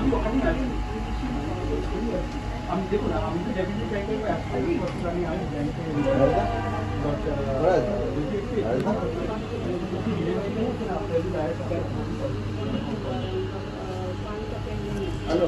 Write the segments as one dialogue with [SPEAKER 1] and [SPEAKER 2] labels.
[SPEAKER 1] Hello,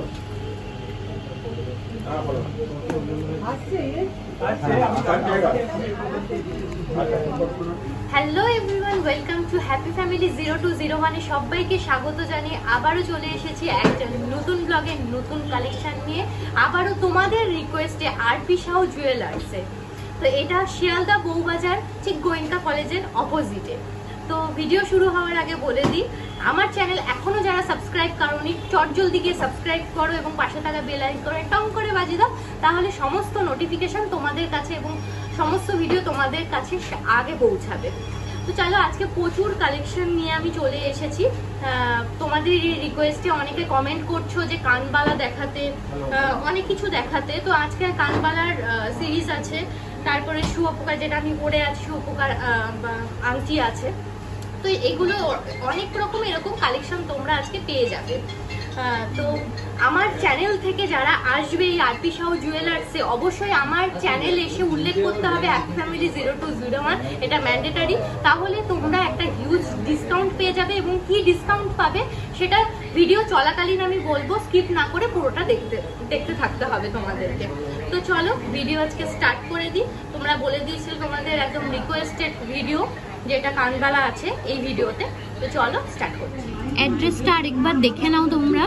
[SPEAKER 2] hello everyone, welcome to happy family 0201 সবাইকে স্বাগত জানিয়ে আবারও চলে এসেছি একটা নতুন ব্লগে, নতুন কালেকশন নিয়ে। আবারও তোমাদের রিকোয়েস্টে আরপি সাউ জুয়েলার্সে। তো এটা শিয়ালদা বউবাজার, ঠিক গোয়েঙ্কা কলেজের অপোজিটে। তো ভিডিও শুরু হওয়ার আগে বলে দিই, আমার চ্যানেল এখনো যারা সাবস্ক্রাইব করোনি চটজলদি গিয়ে সাবস্ক্রাইব করো এবং পাশে থাকা বেল আইকনে টং করে বাজিয়ে দাও, তাহলে সমস্ত নোটিফিকেশন তোমাদের কাছে এবং সমস্ত ভিডিও তোমাদের কাছে আগে পৌঁছাবে। তো চলো, আজকে প্রচুর কালেকশন নিয়ে আমি চলে এসেছি। তোমাদের রিকোয়েস্টে অনেকে কমেন্ট করছো যে কানবালা দেখাতে, অনেক কিছু দেখাতে। তো আজকে কানবালার সিরিজ আছে, তারপরে শুয়োপোকা যেটা আমি পরে আছি, শুয়োপোকার আংটি আছে। তো এগুলো অনেক রকম এরকম কালেকশন তোমরা আজকে পেয়ে যাবে। তো আমার চ্যানেল থেকে যারা আসবে এই আরপি সাউ জুয়েলার্সে, অবশ্যই আমার চ্যানেল এসে উল্লেখ করতে হবে হ্যাপি ফ্যামিলি 0201, এটা ম্যান্ডেটারি। তাহলে তোমরা একটা হিউজ ডিসকাউন্ট পেয়ে যাবে, এবং কি ডিসকাউন্ট পাবে সেটা ভিডিও চলাকালীন আমি বলবো, স্কিপ না করে পুরোটা দেখতে থাকতে হবে তোমাদেরকে। তো চলো ভিডিও আজকে স্টার্ট করে দিই। তোমরা বলে দিয়েছিল তোমাদের একদম রিকোয়েস্টেড ভিডিও যেটা কানবালা আছে এই ভিডিওতে। তো চলো স্টার্ট করছি। অ্যাড্রেসটা আরেকবার দেখে নাও তোমরা,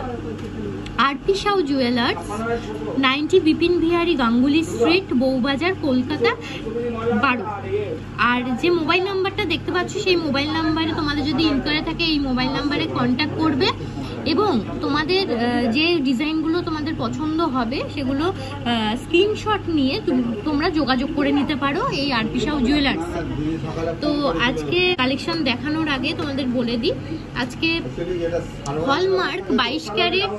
[SPEAKER 2] RP Sau jewellers, 90 Bipin Bihari Ganguly street, Bowbazar, Kolkata 12। আর যে মোবাইল নাম্বারটা দেখতে পাচ্ছ সেই মোবাইল নাম্বারে তোমাদের যদি ইনকোয়ারি থাকে এই মোবাইল নাম্বারে কন্ট্যাক্ট করবে, এবং তোমাদের যে ডিজাইনগুলো তোমাদের পছন্দ হবে সেগুলো স্ক্রিনশট নিয়ে তোমরা যোগাযোগ করে নিতে পারো এই আরপি সাউ জুয়েলার্সে। তো আজকে কালেকশন দেখানোর আগে তোমাদের বলে দিই, আজকে হলমার্ক 22 ক্যারেট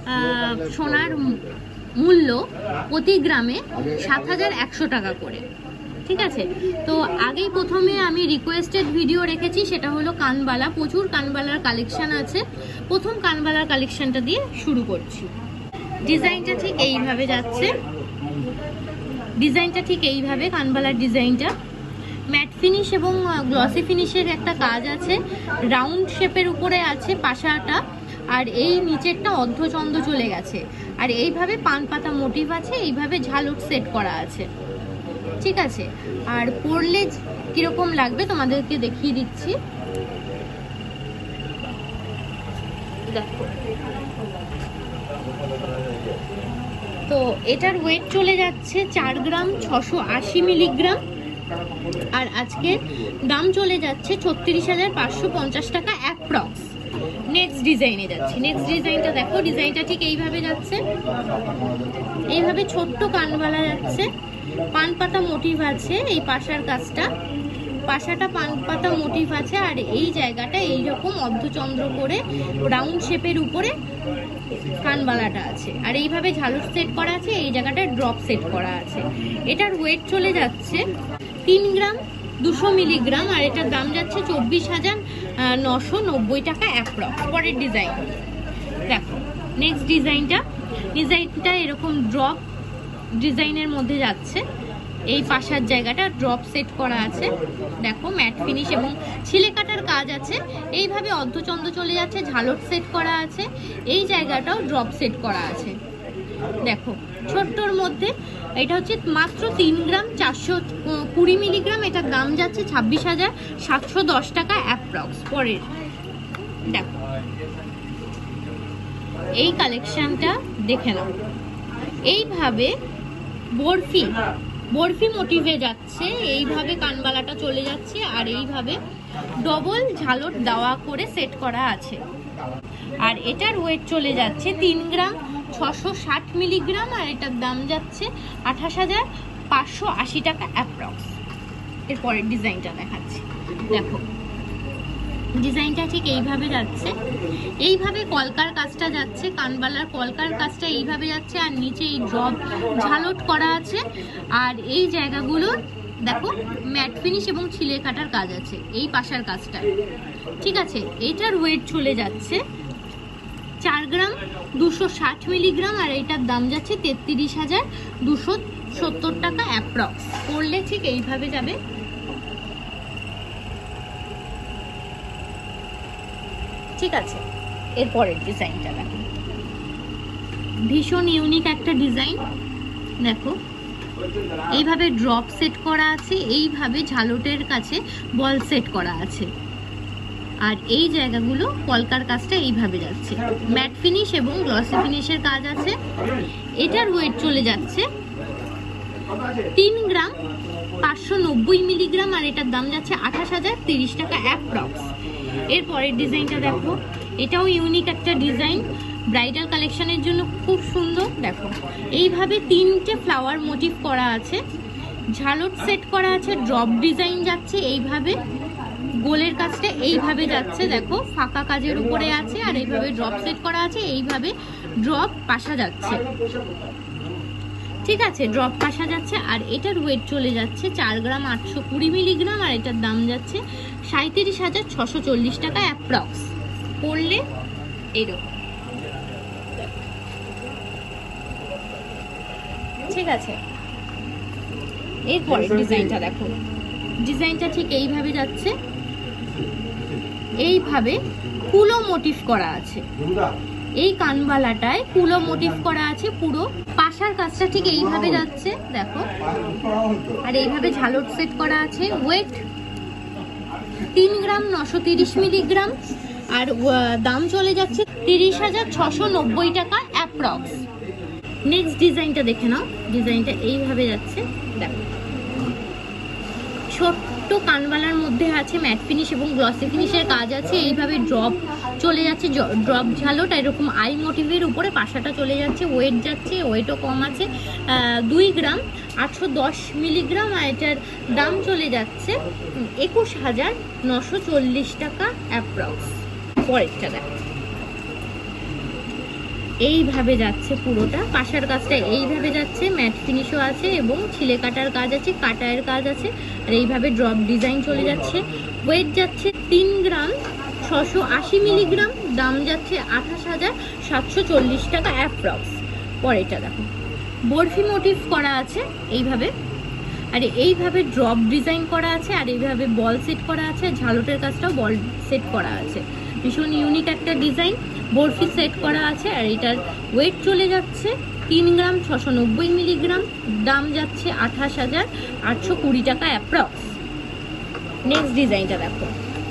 [SPEAKER 2] সোনার মূল্য প্রতি গ্রামে 7100 টাকা করে, ঠিক আছে। তো আগেই প্রথমে আমি রিকোয়েস্টেড ভিডিও রেখেছি, সেটা হলো কানবালা। প্রচুর কানবালার কালেকশন আছে। প্রথম কানবালার কালেকশনটা দিয়ে শুরু করছি। ডিজাইনটা ঠিক এইভাবে যাচ্ছে, ডিজাইনটা ঠিক এইভাবে কানবালার ডিজাইনটা ম্যাট ফিনিশ এবং গ্লসি ফিনিশের একটা কাজ আছে, রাউন্ড শেপের উপরে আছে পাশাটা, আর এই নিচেরটা অর্ধচন্দ্র চলে গেছে, আর এইভাবে পান পাতা মোটিভ আছে, এইভাবে ঝালট সেট করা আছে, ঠিক আছে। আর পরলে কিরকম লাগবে তোমাদেরকে দেখিয়ে দিচ্ছি, দেখো। তো এটার ওয়েট চলে যাচ্ছে 4 গ্রাম 680 মিলিগ্রাম, আর আজকে দাম চলে যাচ্ছে 36,550 টাকা অ্যাপ্রক্স। নেক্সট ডিজাইনে যাচ্ছি। নেক্সট ডিজাইনটা দেখো, ডিজাইনটা ঠিক এইভাবে যাচ্ছে, এইভাবে ছোট্ট কানবালা যাচ্ছে, পান পাতা মোটিভ আছে, এই পাশার কাজটা পাশাটা পান পাতা মোটিভ আছে, আর এই জায়গাটা এইরকম অর্ধচন্দ্র করে রাউন্ড শেপের উপরে কানবালাটা আছে, আর এইভাবে ঝালর সেট করা আছে, এই জায়গাটা ড্রপ সেট করা আছে। এটার ওয়েট চলে যাচ্ছে 3 গ্রাম 200 মিলিগ্রাম, আর এটার দাম যাচ্ছে 24,990 টাকা অ্যাপ্রক্স। পরের ডিজাইন দেখো, নেক্সট ডিজাইনটা এরকম ড্রপ ডিজাইনের মধ্যে যাচ্ছে, এই পাশার জায়গাটা ড্রপ সেট করা আছে, দেখো ম্যাট ফিনিশ এবং ছিলে কাটার কাজ আছে, এইভাবে অর্ধচন্দ্র চলে যাচ্ছে, ঝালট সেট করা আছে, এই জায়গাটাও ড্রপ সেট করা আছে, দেখো ছোট্টর মধ্যে। এটা হচ্ছে মাত্র 3 গ্রাম 420 মিলিগ্রাম, এটার দাম যাচ্ছে 26,710 টাকা অ্যাপ্রক্স। পরের দেখো, এই কালেকশনটা দেখে নাও, এইভাবে বরফি মোটিভে যাচ্ছে, এইভাবে কানবালাটা চলে যাচ্ছে, আর এইভাবে ডবল ঝালট দেওয়া করে সেট করা আছে, আর এটার ওয়েট চলে যাচ্ছে 3 গ্রাম 660 মিলিগ্রাম, আর এটার দাম যাচ্ছে 28,580 টাকা অ্যাপ্রক্স। এরপরের ডিজাইনটা দেখাচ্ছি, দেখো ডিজাইনটা ঠিক এইভাবে যাচ্ছে, এইভাবে কলকার কাজটা যাচ্ছে, কানবালার কলকার কাজটা এইভাবে যাচ্ছে, আর নিচে এই ড্রপ ঝালট করা আছে, আর এই জায়গাগুলো দেখো ম্যাট ফিনিশ এবং ছিলে কাটার কাজ আছে এই পাশার কাজটা, ঠিক আছে। এটার ওয়েট চলে যাচ্ছে 4 গ্রাম 260 মিলিগ্রাম, আর এটার দাম যাচ্ছে 33,270 টাকা অ্যাপ্রক্স। পরলে ঠিক এইভাবে যাবে। ঠিক আছে, এরপরের ডিজাইনটা দেখো, ভীষণ ইউনিক একটা ডিজাইন। দেখো এইভাবে ড্রপ সেট করা আছে, এইভাবে ঝালটের কাছে বল সেট করা আছে, আর এই জায়গাগুলো কলকার কাজটা এইভাবে যাচ্ছে। ম্যাট ফিনিশ এবং গ্লসি ফিনিশের কাজ আছে। এটার ওয়েট চলে যাচ্ছে 3 গ্রাম 590 মিলিগ্রাম, আর এটার দাম যাচ্ছে 28,030 টাকা অ্যাপ্রক্স। এরপরের ডিজাইনটা দেখো, এটাও ইউনিক একটা ডিজাইন, ব্রাইডাল কালেকশনের জন্য খুব সুন্দর। দেখো এইভাবে 3টে ফ্লাওয়ার মোটিভ করা আছে, ঝালট সেট করা আছে, ড্রপ ডিজাইন যাচ্ছে এইভাবে, গোলের কাজটা এইভাবে যাচ্ছে। দেখো ফাঁকা কাজের উপরে আছে, আর এইভাবে ড্রপ সেট করা আছে, এইভাবে ড্রপ পাশা যাচ্ছে। ঠিক আছে, ড্রপ পাশা যাচ্ছে। আর এটার ওয়েট চলে যাচ্ছে 4 গ্রাম 820 মিলিগ্রাম, আর এটার দাম যাচ্ছে 37,640 টাকা অ্যাপ্রক্স। পড়লে এইরকম। ঠিক আছে, এরপরে ডিজাইনটা দেখো, ডিজাইনটা ঠিক এইভাবে যাচ্ছে, এইভাবে কুলো মোটিভ করা আছে, এই কানবালাটায় কুলো মোটিভ করা আছে পুরো। পাশার কাজটা ঠিক এইভাবে যাচ্ছে দেখো, আর এইভাবে ঝালট সেট করা আছে। ওয়েট 3 গ্রাম 930 মিলিগ্রাম, আর দাম চলে যাচ্ছে 30,690 টাকা অ্যাপ্রক্স। নেক্সট ডিজাইনটা দেখে নাও, ডিজাইনটা এইভাবে যাচ্ছে। দেখো ছোট্ট কানবালার মধ্যে আছে ম্যাট ফিনিশ এবং গ্লসি ফিনিশের কাজ আছে, এইভাবে ড্রপ চলে যাচ্ছে, ড্রপ ঝালট এরকম আই মোটিভের উপরে পাশাটা চলে যাচ্ছে। ওয়েট যাচ্ছে, ওয়েটও কম আছে, 2 গ্রাম 810 মিলিগ্রাম, আর এটার দাম চলে যাচ্ছে 21,940 টাকা অ্যাপ্রক্স। পরেরটা দেখো, এইভাবে যাচ্ছে পুরোটা, পাশার কাজটা এইভাবে যাচ্ছে, ম্যাট ফিনিশও আছে এবং ছিলে কাটার কাজ আছে, কাটায়ের কাজ আছে, আর এইভাবে ড্রপ ডিজাইন চলে যাচ্ছে। ওয়েট যাচ্ছে 3 গ্রাম 680 মিলিগ্রাম, দাম যাচ্ছে 28,740 টাকা অ্যাপ্রক্স। পরেরটা দেখো, বরফি মোটিভ করা আছে এইভাবে, আর এইভাবে ড্রপ ডিজাইন করা আছে, আর এইভাবে বল সেট করা আছে, ঝালটের কাজটাও বল সেট করা আছে। ভীষণ ইউনিক একটা ডিজাইন, বরফি সেট করা আছে, আর এটার ওয়েট চলে যাচ্ছে 3 গ্রাম 690 মিলিগ্রাম, দাম যাচ্ছে 28,820 টাকা অ্যাপ্রক্স। নেক্সট ডিজাইনটা দেখো,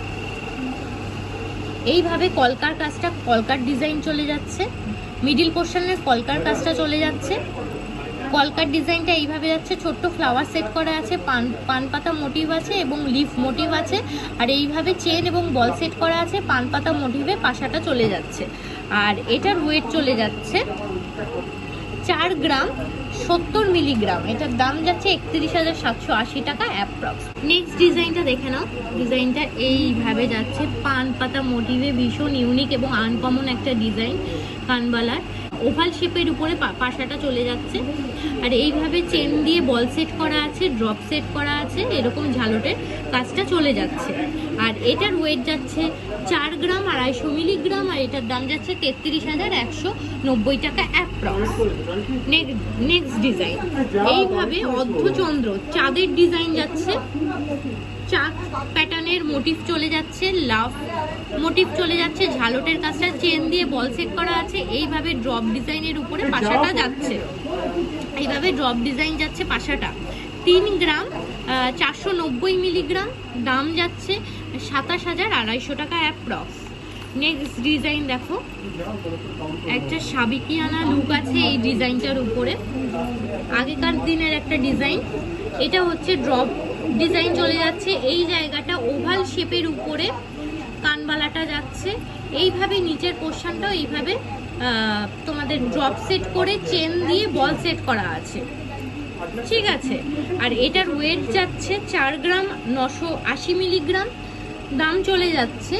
[SPEAKER 2] এইভাবে কলকার কাজটা, কলকার ডিজাইন চলে যাচ্ছে, মিডিল পোর্শনের কলকার কাজটা চলে যাচ্ছে। কলকার ডিজাইনটা এইভাবে যাচ্ছে, ছোট্ট ফ্লাওয়ার সেট করা আছে, পান পাতা মোটিভ আছে এবং লিফ মোটিভ আছে, আর এইভাবে চেন এবং বল সেট করা আছে, পান পাতা মোটিভে পাশাটা চলে যাচ্ছে। আর এটার ওয়েট চলে যাচ্ছে 4 গ্রাম 70 মিলিগ্রাম, এটার দাম যাচ্ছে 31,780 টাকা অ্যাপ্রক্স। নেক্সট ডিজাইনটা দেখে নাও, ডিজাইনটা এইভাবে যাচ্ছে, পান পাতা মোটিভে, ভীষণ ইউনিক এবং আনকমন একটা ডিজাইন, কানবালার ওভাল শেপের উপরে পাশাটা চলে যাচ্ছে, আর এইভাবে চেন দিয়ে বল সেট করা আছে, ড্রপ সেট করা আছে, এরকম ঝালটের কাজটা চলে যাচ্ছে। আর এটার ওয়েট যাচ্ছে 4 গ্রাম 250 মিলিগ্রাম, আর এটার দাম যাচ্ছে 33,190 টাকা অ্যাপ্রক্স। নেক্সট ডিজাইন, এইভাবে অর্ধচন্দ্র চাঁদের ডিজাইন যাচ্ছে, চাঁদ প্যাটার্নের মোটিভ চলে যাচ্ছে, লাভ মোটিভ চলে যাচ্ছে, ঝালটের কাজটা চেন দিয়ে বল সেট করা আছে, এইভাবে ড্রপ ডিজাইনের উপরে পাশাটা যাচ্ছে, এইভাবে ড্রপ ডিজাইন যাচ্ছে পাশাটা। 3 গ্রাম 490 মিলিগ্রাম, দাম যাচ্ছে 27,250 টাকা অ্যাপ্রক্স। নেক্সট ডিজাইন দেখো, একটা সাবিকিয়ানা লুক আছে এই ডিজাইনটার উপরে, আগেকার দিনের একটা ডিজাইন। এটা হচ্ছে ড্রপ ডিজাইন চলে যাচ্ছে, এই জায়গাটা ওভাল শেপের উপরে কানবালাটা যাচ্ছে, এইভাবে নিচের পোর্শনটাও এইভাবে তোমাদের ড্রপ সেট করে চেন দিয়ে বল সেট করা আছে। ঠিক আছে, আর এটার ওয়েট যাচ্ছে 4 গ্রাম 980 মিলিগ্রাম, দাম চলে যাচ্ছে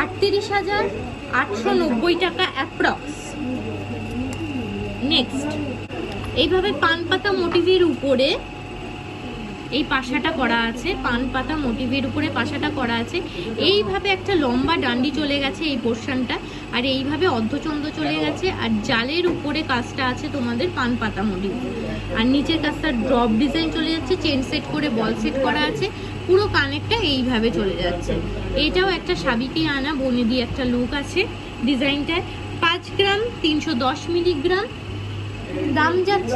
[SPEAKER 2] 38,890 টাকা অ্যাপ্রক্স। নেক্সট, এইভাবে পান পাতা মোটিভের উপরে এই পাশাটা করা আছে, পান পাতা মোটিভের উপরে পাশাটা করা আছে। এইভাবে একটা লম্বা ডান্ডি চলে গেছে এই পোর্শনটা, আর এইভাবে অর্ধচন্দ্র চলে গেছে, আর জালের উপরে কাজটা আছে তোমাদের পান পাতা মোটিভ, আর নিচের কাজটা ড্রপ ডিজাইন চলে যাচ্ছে, চেন সেট করে বল সেট করা আছে, পুরো কানেরটা এইভাবে চলে যাচ্ছে। এটাও একটা সাবিকে আনা বনে দিয়ে একটা লুক আছে ডিজাইনটায়। 5 গ্রাম 310 মিলিগ্রাম, দাম যাচ্ছে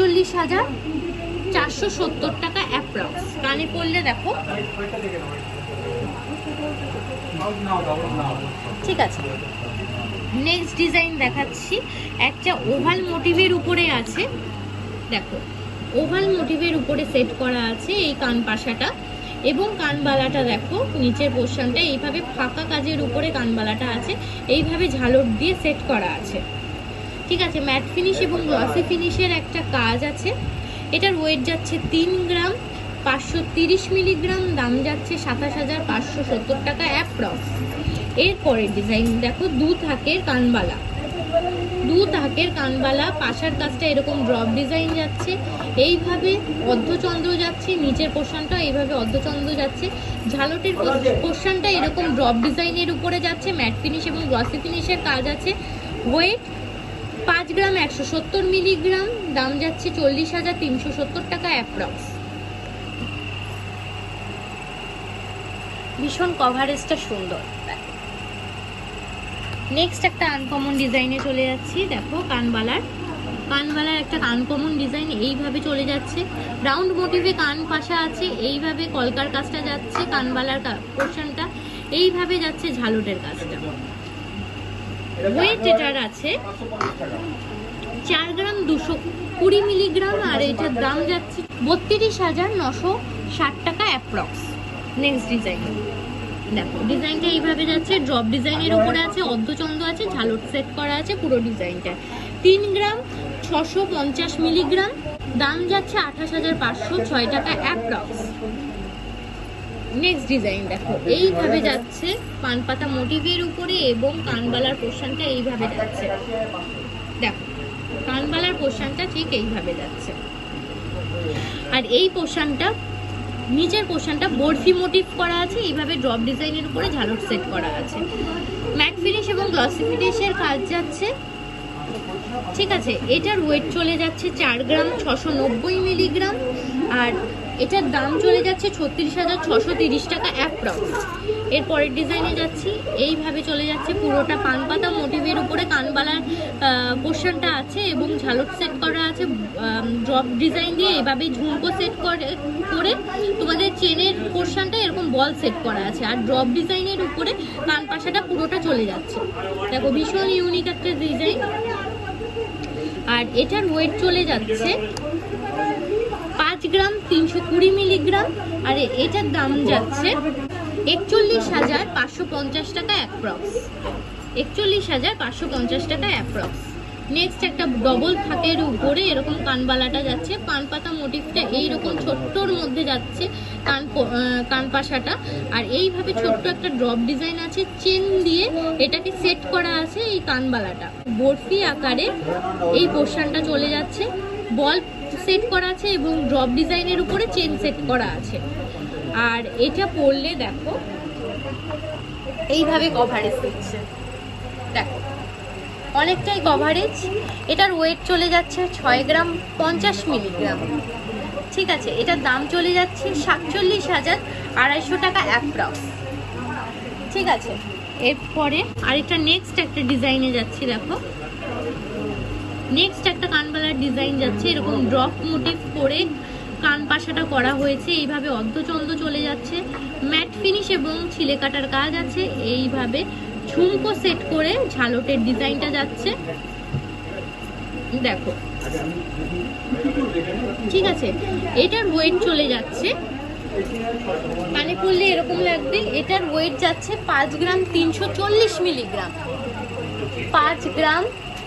[SPEAKER 2] 41,470 টাকা অ্যাপ্রক্স। কানে পড়লে দেখো, ঠিক আছে। নেক্সট ডিজাইন দেখাচ্ছি, একটা ওভাল মোটিভের উপরে আছে, দেখো ওভাল মোটিভের উপরে সেট করা আছে এই কান পাশাটা, এবং কানবালাটা দেখো নিচের পোর্শনটা এইভাবে ফাঁকা কাজের উপরে কানবালাটা আছে, এইভাবে ঝালর দিয়ে সেট করা আছে, ঠিক আছে। ম্যাট ফিনিশ এবং গ্লসি ফিনিশের একটা কাজ আছে। এটার ওয়েট যাচ্ছে 3 গ্রাম 530 মিলিগ্রাম, দাম যাচ্ছে 27,570 টাকা অ্যাপ্রক্স। এরপরের ডিজাইন দেখো, 2 থাকের কানবালা, 2 থাকের কানবালা, পাশার কাজটা এরকম ড্রপ ডিজাইন যাচ্ছে, এইভাবে অর্ধচন্দ্র যাচ্ছে, নিচের পোর্শনটা এইভাবে অর্ধচন্দ্র যাচ্ছে, ঝালটের পোর্শনটা এরকম ড্রপ ডিজাইনের উপরে যাচ্ছে, ম্যাট ফিনিশ এবং গ্লসি ফিনিশের কাজ আছে। ওয়েট 5 গ্রাম 170 মিলিগ্রাম, দাম যাচ্ছে 40,370 টাকা অ্যাপ্রক্স। ভীষণ কভারেজটা সুন্দর। নেক্সট একটা আনকমন ডিজাইনে চলে যাচ্ছি, দেখো কানবালার একটা আনকমন ডিজাইন এইভাবে চলে যাচ্ছে, রাউন্ড মোটিভে কান পাশা আছে, এইভাবে কলকার কাজটা যাচ্ছে, কানবালার পোর্শনটা এইভাবে যাচ্ছে, ঝালটের কাজটা। ওয়েট এটার আছে 4 গ্রাম 220 মিলিগ্রাম, আর এটার দাম যাচ্ছে 32,960 টাকা অ্যাপ্রক্স। নেক্সট ডিজাইন দেখো, ডিজাইনটা এইভাবে যাচ্ছে, ড্রপ ডিজাইনের উপরে আছে, অর্ধচন্দ্র আছে, ঝালট সেট করা আছে পুরো ডিজাইনটা। 3 গ্রাম 650 মিলিগ্রাম, দাম যাচ্ছে 28,506 টাকা অ্যাপ্রক্স। নেক্সট ডিজাইন দেখো, এইভাবে যাচ্ছে পান পাতা মোটিভের উপরে, এবং কানবালার পোর্শনটা এইভাবে যাচ্ছে, দেখো কানবালার পোর্শনটা ঠিক এইভাবে যাচ্ছে, আর এই পোর্শনটা নিচের পোর্শনটা বরফি মোটিভ করা আছে, এইভাবে ড্রপ ডিজাইনের উপরে ঝালট সেট করা আছে। ম্যাট ফিনিশ এবং গ্লসি ফিনিশের কাজ যাচ্ছে, ঠিক আছে। এটার ওয়েট চলে যাচ্ছে 4 গ্রাম 690 মিলিগ্রাম, আর এটার দাম চলে যাচ্ছে 36,630 টাকা অ্যাপ্রক্স। এরপরের ডিজাইনে যাচ্ছি, এইভাবে চলে যাচ্ছে, পুরোটা পান পাতা মোটিভের উপরে কানবালার পোর্শনটা আছে, এবং ঝালট সেট করা আছে ড্রপ ডিজাইন দিয়ে, এইভাবে ঝুমকো সেট করে তোমাদের চেনের পোর্শনটা এরকম বল সেট করা আছে, আর ড্রপ ডিজাইনের উপরে কান পাশাটা পুরোটা চলে যাচ্ছে, দেখো ভীষণ ইউনিক একটা ডিজাইন। আর এটার ওয়েট চলে যাচ্ছে 5 গ্রাম 320 মিলিগ্রাম, আর এটার দাম যাচ্ছে 41,550 টাকা অ্যাপ্রক্স, 41,550 টাকা অ্যাপ্রক্স। নেক্সট একটা ডবল থাকের উপরে এরকম কানবালাটা যাচ্ছে, পান পাতা মোটিভটা এইরকম ছোট্টর মধ্যে যাচ্ছে কান পাশাটা, আর এইভাবে ছোট্ট একটা ড্রপ ডিজাইন আছে, চেন দিয়ে এটাকে সেট করা আছে এই কানবালাটা, বরফি আকারে এই পোর্শনটা চলে যাচ্ছে, বল সেট করা আছে এবং ড্রপ ডিজাইনের উপরে চেন সেট করা আছে। আর এটা পরলে দেখো এইভাবে কভারেজ দিচ্ছে, দেখো অনেকটাই কভারেজ। এটার ওয়েট চলে যাচ্ছে 6 গ্রাম 50 মিলিগ্রাম, ঠিক আছে। এটার দাম চলে যাচ্ছে 47,250 টাকা অ্যাপ্রক্স, ঠিক আছে। এরপরে আরেকটা নেক্সট একটা ডিজাইনে যাচ্ছি, দেখো নেক্সট একটা কানবালার ডিজাইন যাচ্ছে, এরকম ড্রপ মোটিভ করে কান পাশাটা করা হয়েছে, এইভাবে অর্ধচন্দ্র চলে যাচ্ছে, ম্যাট ফিনিশ এবং ছিলে কাটার কাজ আছে, এইভাবে ঝুমকো সেট করে ঝালটের ডিজাইনটা যাচ্ছে, দেখো ঠিক আছে। এটার ওয়েট চলে যাচ্ছে, কানে পড়লে এরকম লাগবে, এটার ওয়েট যাচ্ছে 5 গ্রাম 340 মিলিগ্রাম, 5 গ্রাম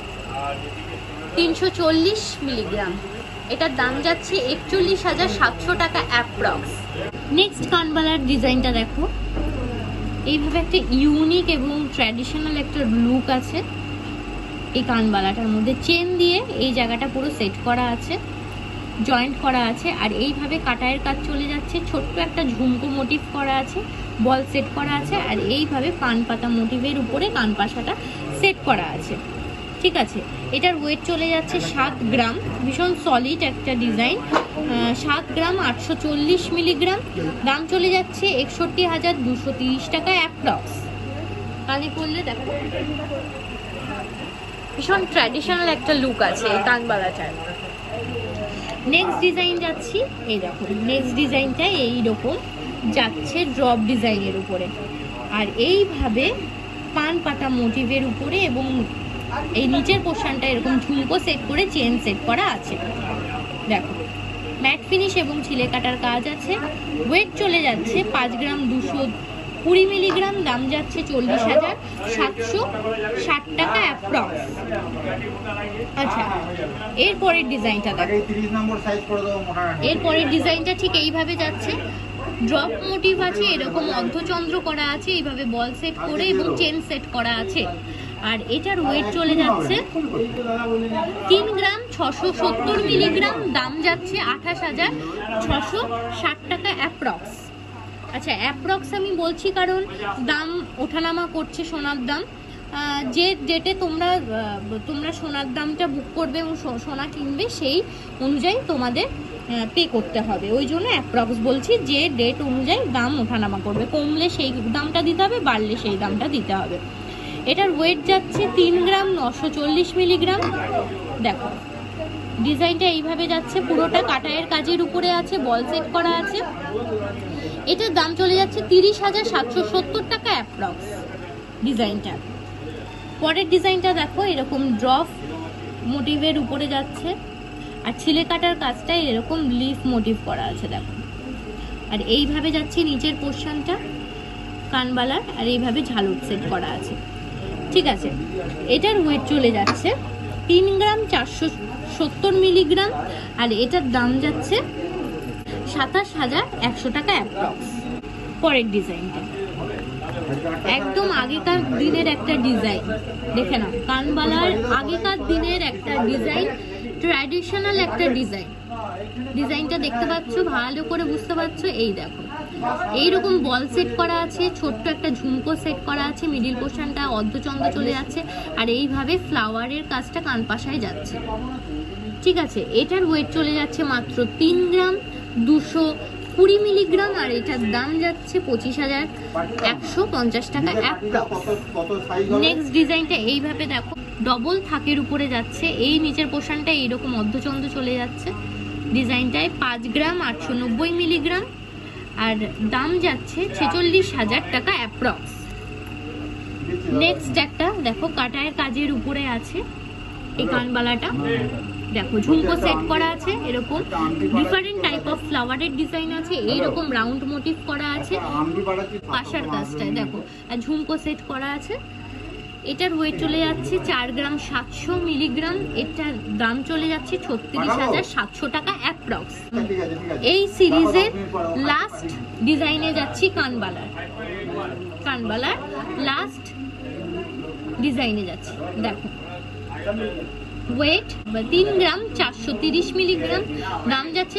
[SPEAKER 2] 340 মিলিগ্রাম, এটার দাম যাচ্ছে 41,700 টাকা অ্যাপ্রক্স। নেক্সট কানবালার ডিজাইনটা দেখো, এইভাবে একটা ইউনিক এবং ট্র্যাডিশনাল একটা লুক আছে এই কানবালাটার মধ্যে, চেন দিয়ে এই জায়গাটা পুরো সেট করা আছে, জয়েন্ট করা আছে। আর এইভাবে কাটায়ের কাজ চলে যাচ্ছে, ছোট্ট একটা ঝুমকো মোটিভ করা আছে, বল সেট করা আছে, আর এইভাবে পান পাতা মোটিভের উপরে কানপাশাটা সেট করা আছে। ঠিক আছে, এটার ওয়েট চলে যাচ্ছে 7 গ্রাম, ভীষণ সলিড একটা ডিজাইন, 7 গ্রাম 840 মিলিগ্রাম। দাম চলে যাচ্ছে 61,230 টাকা অ্যাপ্রক্স। কানে করলে দেখো ভীষণ ট্র্যাডিশনাল একটা লুক আছে এই কানবালাটার। নেক্সট ডিজাইন যাচ্ছি, এই দেখো নেক্সট ডিজাইনটা এইরকম যাচ্ছে ড্রপ ডিজাইনের উপরে, আর এইভাবে পান পাতা মোটিভের উপরে এবং এই নিচের পোর্শনটা এরকম ঝুমকো সেট করে চেন সেট করা আছে। দেখো ম্যাট ফিনিশ এবং ছিলে কাটার কাজ আছে। ওয়েট চলে যাচ্ছে 5 গ্রাম 220 মিলিগ্রাম। দাম যাচ্ছে 40,760 টাকা অ্যাপ্রক্স। আচ্ছা, এরপরের ডিজাইনটা দেখো, এরপরের ডিজাইনটা ঠিক এইভাবে যাচ্ছে, ড্রপ মোটিভ আছে, এরকম অর্ধচন্দ্র করা আছে, এইভাবে বল সেট করে এবং চেন সেট করা আছে। আর এটার ওয়েট চলে যাচ্ছে 3 গ্রাম 670 মিলিগ্রাম। দাম যাচ্ছে 28,660 টাকা অ্যাপ্রক্স। আচ্ছা, অ্যাপ্রক্স আমি বলছি কারণ দাম ওঠানামা করছে সোনার দাম। যে ডেটে তোমরা সোনার দামটা বুক করবে এবং সোনা কিনবে সেই অনুযায়ী তোমাদের পে করতে হবে, ওই জন্য অ্যাপ্রক্স বলছি। যে ডেট অনুযায়ী দাম ওঠানামা করবে, কমলে সেই দামটা দিতে হবে, বাড়লে সেই দামটা দিতে হবে। এটার ওয়েট যাচ্ছে 3 গ্রাম 940 মিলিগ্রাম। দেখো ডিজাইনটা এইভাবে যাচ্ছে, পুরোটা কাটায়ের কাজের উপরে আছে, বল সেট করা আছে। এটার দাম চলে যাচ্ছে 30,770 টাকা অ্যাপ্রক্স ডিজাইনটা। পরের ডিজাইনটা দেখো, এরকম ড্রপ মোটিভের উপরে যাচ্ছে, আর ছিলে কাটার কাজটা এরকম লিফ মোটিভ করা আছে। দেখো, আর এইভাবে যাচ্ছে নিচের পোর্শনটা কানবালার, আর এইভাবে ঝালুট সেট করা আছে। ঠিক আছে, এটার ওয়েট চলে যাচ্ছে 3 গ্রাম 470 মিলিগ্রাম, আর এটার দাম যাচ্ছে 27,100 টাকা অ্যাপ্রক্স। পরের ডিজাইনটা একদম আগেকার দিনের একটা ডিজাইন, দেখে নাও, কানবালার আগেকার দিনের একটা ডিজাইন, ট্র্যাডিশনাল একটা ডিজাইন। ডিজাইনটা দেখতে পাচ্ছ, ভালো করে বুঝতে পারছো। এই দেখো এইরকম বল সেট করা আছে, ছোট্ট একটা ঝুমকো সেট করা আছে, মিডিল পোর্শনটা অর্ধচন্দ্র চলে যাচ্ছে, আর এইভাবে ফ্লাওয়ারের কাজটা কানপাশায় যাচ্ছে। ঠিক আছে, এটার ওয়েট চলে যাচ্ছে মাত্র 3 গ্রাম 220 মিলিগ্রাম, আর এটার দাম যাচ্ছে 25,150 টাকা অ্যাপ্রক্স। নেক্সট ডিজাইনটা এইভাবে দেখো, ডবল থাকের উপরে যাচ্ছে, এই নিচের পোর্শনটা এইরকম অর্ধচন্দ্র চলে যাচ্ছে। ডিজাইনটায় 5 গ্রাম 890 মিলিগ্রাম, আর দাম যাচ্ছে 46,000 টাকা অ্যাপ্রক্স। নেক্সট একটা দেখো, কাটায়ের কাজের উপরে আছে এই কানবালাটা। দেখো ঝুমকো সেট করা আছে, এরকম ডিফারেন্ট টাইপ অফ ফ্লাওয়ারের ডিজাইন আছে, এইরকম রাউন্ড মোটিভ করা আছে পাশার কাজটায়। দেখো আর ঝুমকো সেট করা আছে। এটার ওয়েট চলে যাচ্ছে 4 গ্রাম 700 মিলিগ্রাম। এটার দাম চলে যাচ্ছে 36,700 টাকা অ্যাপ্রক্স। এই সিরিজের লাস্ট ডিজাইনে যাচ্ছি কানবালার লাস্ট ডিজাইনে যাচ্ছি। দেখো ওয়েট 3 গ্রাম 430 মিলিগ্রাম, দাম যাচ্ছে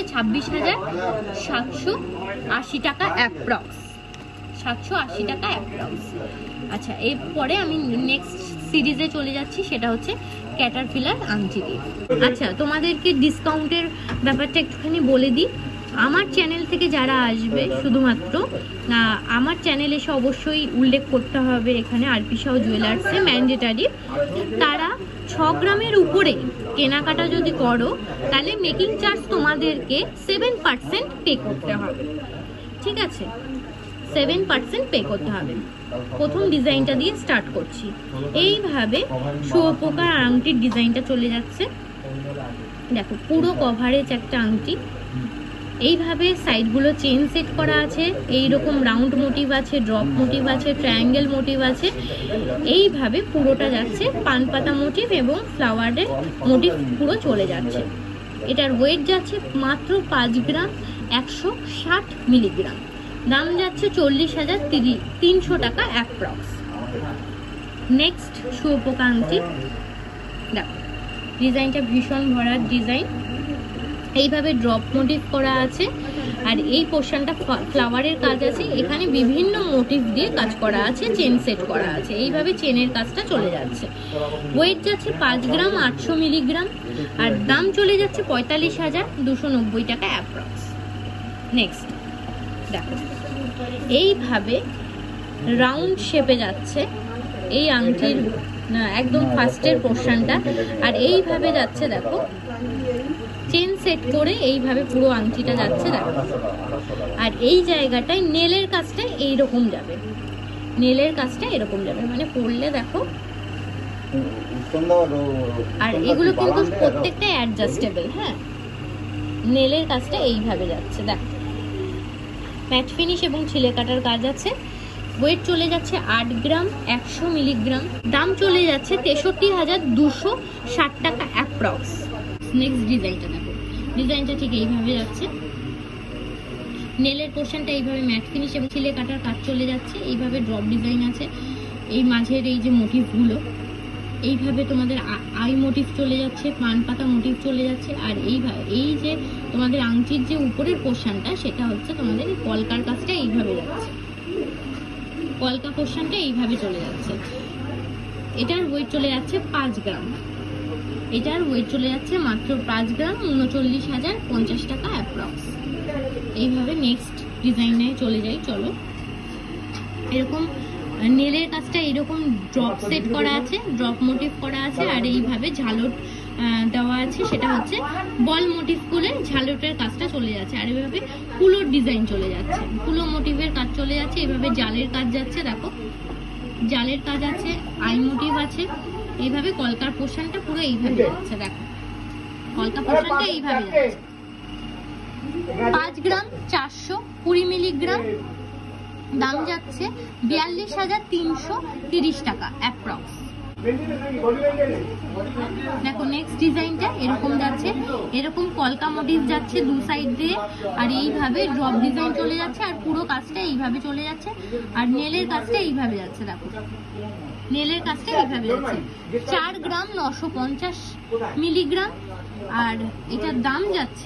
[SPEAKER 2] 26,780 টাকা অ্যাপ্রক্স। 780 টাকা অ্যাপ্রক্স। আচ্ছা, এরপরে আমি নেক্সট সিরিজে চলে যাচ্ছি, সেটা হচ্ছে ক্যাটারপিলার আংটি দিয়ে। আচ্ছা, তোমাদেরকে ডিসকাউন্টের ব্যাপারটা একটুখানি বলে দিই। আমার চ্যানেল থেকে যারা আসবে, শুধুমাত্র আমার চ্যানেলে এসে অবশ্যই উল্লেখ করতে হবে এখানে আরপি শাহ জুয়েলার্সে ম্যান্ডেটারি। তারা 6 গ্রামের উপরে কেনাকাটা যদি করো, তাহলে মেকিং চার্জ তোমাদেরকে 7% পে করতে হবে। ঠিক আছে, 7% পে করতে হবে। প্রথম ডিজাইনটা দিয়ে স্টার্ট করছি। এইভাবে শুয়োপোকার আংটির ডিজাইনটা চলে যাচ্ছে। দেখো পুরো কভারেজ একটা আংটি, এইভাবে সাইডগুলো চেন সেট করা আছে, এইরকম রাউন্ড মোটিভ আছে, ড্রপ মোটিভ আছে, ট্রায়াঙ্গেল মোটিভ আছে। এইভাবে পুরোটা যাচ্ছে, পান পাতা মোটিভ এবং ফ্লাওয়ারের মোটিভ পুরো চলে যাচ্ছে। এটার ওয়েট যাচ্ছে মাত্র 5 গ্রাম 160 মিলিগ্রাম। দাম যাচ্ছে 40,300 টাকা অ্যাপ্রক্স। নেক্সট শুয়োপোকা আংটি। দেখো ডিজাইনটা ভীষণ ভরার ডিজাইন, এইভাবে ড্রপ মোটিভ করা আছে, আর এই পোর্শনটা ফ্লাওয়ারের কাজ আছে। এখানে বিভিন্ন মোটিভ দিয়ে কাজ করা আছে, চেন সেট করা আছে। এইভাবে চেনের কাজটা চলে যাচ্ছে। ওয়েট যাচ্ছে 5 গ্রাম 800 মিলিগ্রাম, আর দাম চলে যাচ্ছে 45,290 টাকা অ্যাপ্রক্স। নেক্সট দেখো, এইভাবে রাউন্ড শেপে যাচ্ছে এই আংটির একদম ফার্স্টের পোর্শনটা, আর এইভাবে যাচ্ছে দেখো, চেন সেট করে এইভাবে পুরো আংটিটা যাচ্ছে দেখো। আর এই জায়গাটায় নেলের কাজটা এইরকম যাবে, নেলের কাজটা এরকম যাবে, মানে পরলে দেখো। আর এগুলো কিন্তু প্রত্যেকটা অ্যাডজাস্টেবল। হ্যাঁ, নেলের কাজটা এইভাবে যাচ্ছে দেখো। ম্যাট ফিনিশ এবং ছিলে কাটার কাজ আছে। ওয়েট চলে যাচ্ছে 8 গ্রাম 100 মিলিগ্রাম, দাম চলে যাচ্ছে 63,260 টাকা অ্যাপ্রক্স। নেক্সট ডিজাইনটা দেখো, ডিজাইনটা ঠিক এইভাবে যাচ্ছে। নেলের পোর্শনটা এইভাবে ম্যাট ফিনিশ এবং ছিলে কাটার কাজ চলে যাচ্ছে। এইভাবে ড্রপ ডিজাইন আছে, এই মাঝের এই যে মোটিভগুলো এইভাবে তোমাদের আই মোটিভ চলে যাচ্ছে, পান পাতা মোটিভ চলে যাচ্ছে। আর এইভাবে এই যে তোমাদের আংটির যে উপরের পোর্শনটা, সেটা হচ্ছে তোমাদের কলকার কাজটা এইভাবে যাচ্ছে, কলকা পোর্শনটা এইভাবে চলে যাচ্ছে। এটার ওয়েট চলে যাচ্ছে 5 গ্রাম, এটার ওয়েট চলে যাচ্ছে মাত্র 5 গ্রাম 39,050 টাকা অ্যাপ্রক্স। এইভাবে নেক্সট ডিজাইনে চলে যাই, চলো। এরকম নেলের কাজটা এরকম ড্রপ সেট করা আছে, ড্রপ মোটিভ করা আছে, আর এইভাবে ঝালট দেওয়া আছে, সেটা হচ্ছে বল মোটিভ করে ঝালটের কাজটা চলে যাচ্ছে। আর এইভাবে কুলোর ডিজাইন চলে যাচ্ছে, কুলো মোটিভের কাজ চলে যাচ্ছে। এইভাবে জালের কাজ যাচ্ছে দেখো, জালের কাজ আছে, আই মোটিভ আছে। এইভাবে কলকার পোর্শনটা পুরো এইভাবে যাচ্ছে দেখো, কলকা পোর্শনটা এইভাবে যাচ্ছে। 5 গ্রাম 420 মিলিগ্রাম, দাম যাচ্ছে 42,330 টাকা অ্যাপ্রক্স। দেখো নেক্সট ডিজাইনটা এরকম যাচ্ছে, এরকম কলকা মোটিভ যাচ্ছে দু সাইড দিয়ে, আর এইভাবে ড্রপ ডিজাইন চলে যাচ্ছে, আর পুরো কাজটা এইভাবে চলে যাচ্ছে। আর নেলের কাজটা এইভাবে যাচ্ছে দেখো, নেলের কাজটা এইভাবে যাচ্ছে। 4 গ্রাম 950 মিলিগ্রাম, আর এটার দাম যাচ্ছে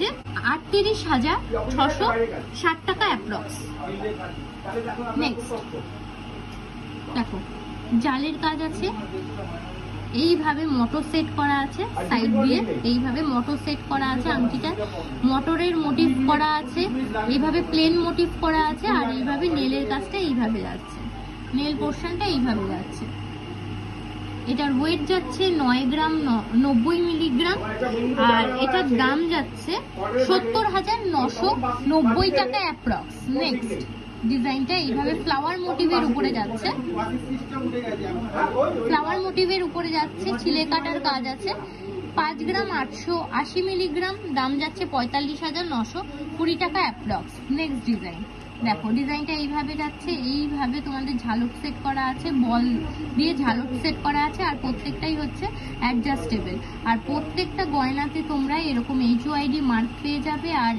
[SPEAKER 2] 38,660 টাকা অ্যাপ্রক্স। নেক্সট দেখো, জালের কাজ আছে, এইভাবে মোটর সেট করা আছে সাইড দিয়ে, এইভাবে মোটর সেট করা আছে। আংটিটা মোটরের মোটিভ করা আছে, এইভাবে প্লেন মোটিভ করা আছে, আর এইভাবে নেলের কাজটা এইভাবে যাচ্ছে, নেল পোর্শনটা এইভাবে যাচ্ছে। এটার ওয়েট যাচ্ছে 9 গ্রাম 90 মিলিগ্রাম, আর এটার দাম যাচ্ছে 70,990 টাকা অ্যাপ্রক্স। নেক্সট ডিজাইনটা এইভাবে ফ্লাওয়ার মোটিভের উপরে যাচ্ছে, ফ্লাওয়ার মোটিভের উপরে যাচ্ছে, ছিলে কাটার কাজ আছে। 5 গ্রাম 880 মিলিগ্রাম, দাম যাচ্ছে 45,920 টাকা অ্যাপ্রক্স। নেক্সট ডিজাইন দেখো, ডিজাইনটা এইভাবে যাচ্ছে, এইভাবে তোমাদের ঝালক সেট করা আছে, বল দিয়ে ঝালক সেট করা আছে, আর প্রত্যেকটাই হচ্ছে অ্যাডজাস্টেবল। আর প্রত্যেকটা গয়নাতে তোমরা এরকম HOID মার্ক পেয়ে যাবে, আর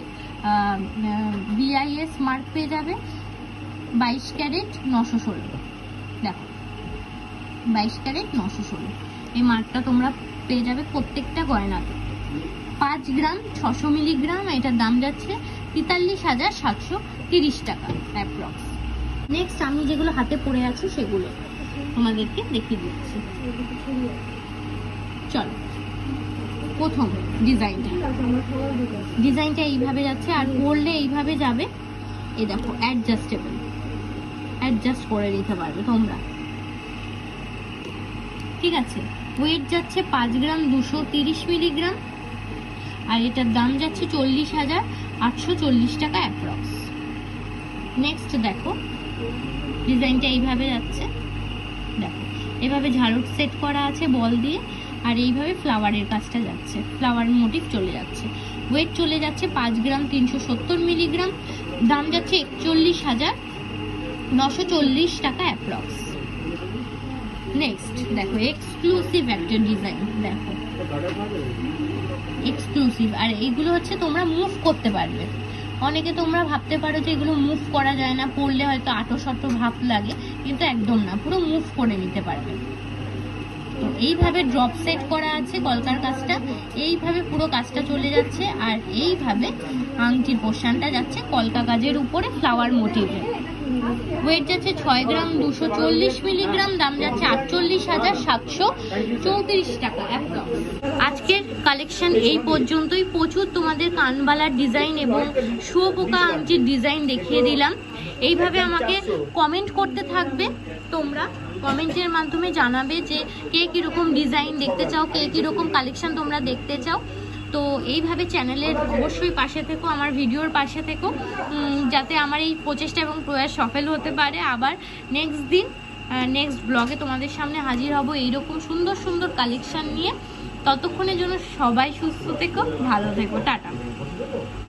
[SPEAKER 2] BIS মার্ক পেয়ে যাবে। 22 ক্যারেট 916, দেখো 22 ক্যারেট 916 এই মার্কটা তোমরা পেয়ে যাবে প্রত্যেকটা গয়নাতে। 5 গ্রাম 600 মিলিগ্রাম, এটার দাম যাচ্ছে 43,730 টাকা অ্যাপ্রক্স। নেক্সট আমি যেগুলো হাতে পড়ে আছি সেগুলো তোমাদেরকে দেখিয়ে দিচ্ছি, চলো। প্রথম ডিজাইনটা এইভাবে যাচ্ছে, আর পরলে এইভাবে যাবে। এই দেখো অ্যাডজাস্টেবল, অ্যাডজাস্ট করে নিতে পারবে তোমরা, ঠিক আছে। ওয়েট যাচ্ছে 5 গ্রাম 230 মিলিগ্রাম, আর এটার দাম যাচ্ছে 40,840 টাকা অ্যাপ্রক্স। নেক্সট দেখো, ডিজাইনটা এইভাবে যাচ্ছে, দেখো এভাবে ঝাড়ুট সেট করা আছে বল দিয়ে, আর এইভাবে ফ্লাওয়ারের কাজটা যাচ্ছে, ফ্লাওয়ার মোটিভ চলে যাচ্ছে। ওয়েট চলে যাচ্ছে 5 গ্রাম 370 মিলিগ্রাম, দাম যাচ্ছে 41,940 টাকা অ্যাপ্রক্স। নেক্সট দেখো, এক্সক্লুসিভ একটা ডিজাইন, দেখো এক্সক্লুসিভ। আর এইগুলো হচ্ছে তোমরা মুভ করতে পারবে। অনেকে তোমরা ভাবতে পারো যে এগুলো মুভ করা যায় না, পরলে হয়তো আটো শটো ভাব লাগে, কিন্তু একদম না, পুরো মুভ করে নিতে পারবে। তো এইভাবে ড্রপ সেট করা আছে কলকার কাজটা, এইভাবে পুরো কাজটা চলে যাচ্ছে। আর এইভাবে আংটির পোর্শনটা যাচ্ছে কলকা কাজের উপরে ফ্লাওয়ার মোটিভে। ওয়েট যাচ্ছে 6 গ্রাম 240 মিলিগ্রাম, দাম যাচ্ছে 48,734 টাকা অ্যাপ্রক্স। আজকের কালেকশন এই পর্যন্তই। প্রচুর তোমাদের কানবালার ডিজাইন এবং শুয়োপোকা আংটির ডিজাইন দেখিয়ে দিলাম। এইভাবে আমাকে কমেন্ট করতে থাকবে, তোমরা কমেন্টের মাধ্যমে জানাবে যে কে কীরকম ডিজাইন দেখতে চাও, কে কীরকম কালেকশন তোমরা দেখতে চাও। তো এইভাবে চ্যানেলের অবশ্যই পাশে থেকো, আমার ভিডিওর পাশে থেকো, যাতে আমার এই প্রচেষ্টা এবং প্রয়াস সফল হতে পারে। আবার নেক্সট ব্লগে তোমাদের সামনে হাজির হব এইরকম সুন্দর সুন্দর কালেকশন নিয়ে। ততক্ষণের জন্য সবাই সুস্থ থেকো, ভালো থেকো, টাটা।